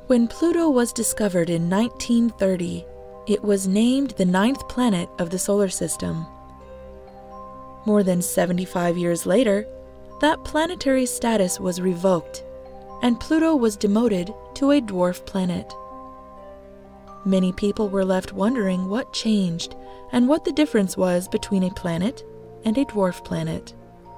When Pluto was discovered in 1930, it was named the 9th planet of the solar system. More than 75 years later, that planetary status was revoked, and Pluto was demoted to a dwarf planet. Many people were left wondering what changed and what the difference was between a planet and a dwarf planet.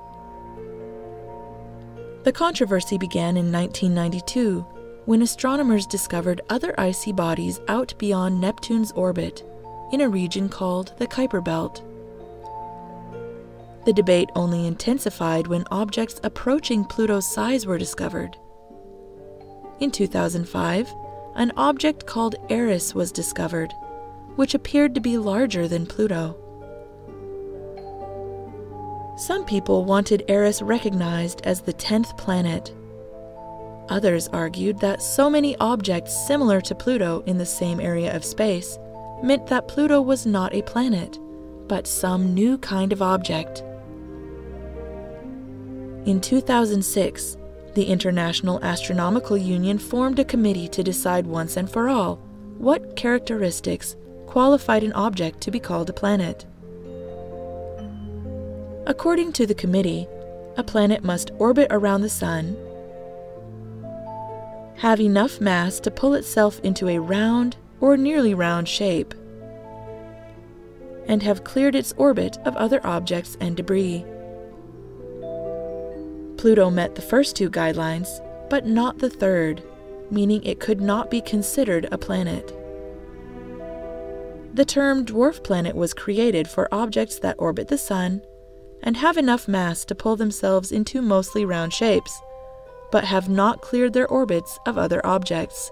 The controversy began in 1992, when astronomers discovered other icy bodies out beyond Neptune's orbit, in a region called the Kuiper Belt. The debate only intensified when objects approaching Pluto's size were discovered. In 2005, an object called Eris was discovered, which appeared to be larger than Pluto. Some people wanted Eris recognized as the 10th planet. Others argued that so many objects similar to Pluto in the same area of space meant that Pluto was not a planet, but some new kind of object. In 2006, the International Astronomical Union formed a committee to decide once and for all what characteristics qualified an object to be called a planet. According to the committee, a planet must orbit around the Sun, have enough mass to pull itself into a round or nearly round shape, and have cleared its orbit of other objects and debris. Pluto met the first two guidelines, but not the third, meaning it could not be considered a planet. The term dwarf planet was created for objects that orbit the Sun and have enough mass to pull themselves into mostly round shapes, but have not cleared their orbits of other objects.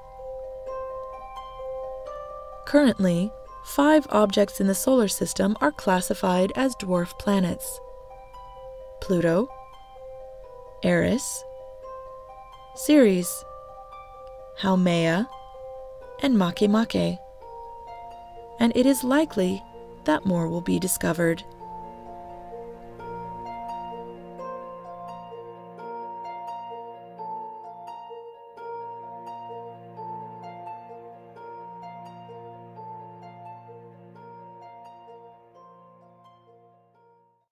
Currently, 5 objects in the solar system are classified as dwarf planets: Pluto, Eris, Ceres, Haumea, and Makemake, and it is likely that more will be discovered.